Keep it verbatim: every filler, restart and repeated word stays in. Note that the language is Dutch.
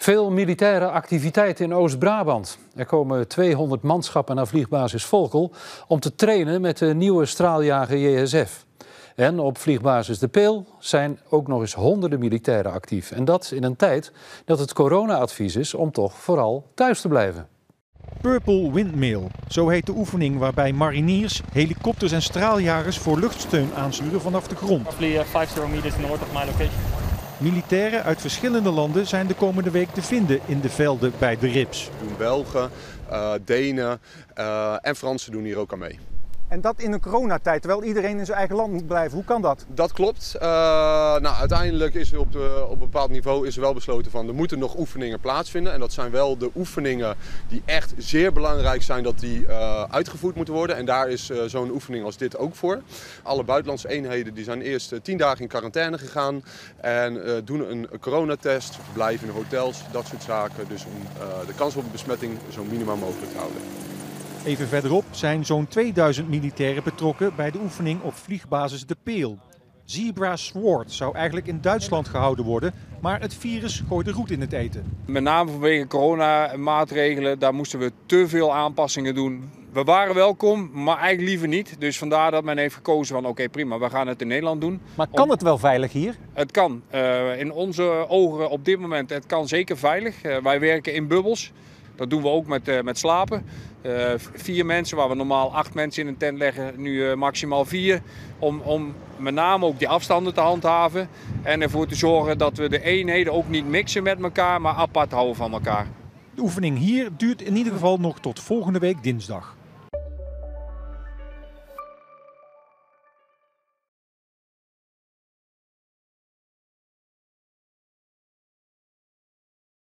Veel militaire activiteiten in Oost-Brabant. Er komen tweehonderd manschappen naar vliegbasis Volkel om te trainen met de nieuwe straaljager J S F. En op vliegbasis De Peel zijn ook nog eens honderden militairen actief. En dat in een tijd dat het corona-advies is om toch vooral thuis te blijven. Purple Windmill, zo heet de oefening waarbij mariniers, helikopters en straaljagers voor luchtsteun aansturen vanaf de grond. Roughly five meters north of my location. Militairen uit verschillende landen zijn de komende week te vinden in de velden bij de R I Ps. Doen Belgen, uh, Denen uh, en Fransen doen hier ook aan mee. En dat in een coronatijd, terwijl iedereen in zijn eigen land moet blijven. Hoe kan dat? Dat klopt. Uh, nou, uiteindelijk is er op, de, op een bepaald niveau is er wel besloten van er moeten nog oefeningen plaatsvinden. En dat zijn wel de oefeningen die echt zeer belangrijk zijn dat die uh, uitgevoerd moeten worden. En daar is uh, zo'n oefening als dit ook voor. Alle buitenlandse eenheden die zijn eerst uh, tien dagen in quarantaine gegaan. En uh, doen een coronatest, verblijven in hotels, dat soort zaken. Dus om uh, de kans op een besmetting zo minimaal mogelijk te houden. Even verderop zijn zo'n tweeduizend militairen betrokken bij de oefening op vliegbasis De Peel. Zebra Sword zou eigenlijk in Duitsland gehouden worden, maar het virus gooide roet in het eten. Met name vanwege coronamaatregelen, daar moesten we te veel aanpassingen doen. We waren welkom, maar eigenlijk liever niet. Dus vandaar dat men heeft gekozen van oké okay, prima, we gaan het in Nederland doen. Maar kan het wel veilig hier? Het kan. Uh, in onze ogen op dit moment, het kan zeker veilig. Uh, wij werken in bubbels. Dat doen we ook met, uh, met slapen. Uh, vier mensen, waar we normaal acht mensen in een tent leggen, nu uh, maximaal vier. Om, om met name ook die afstanden te handhaven. En ervoor te zorgen dat we de eenheden ook niet mixen met elkaar, maar apart houden van elkaar. De oefening hier duurt in ieder geval nog tot volgende week dinsdag.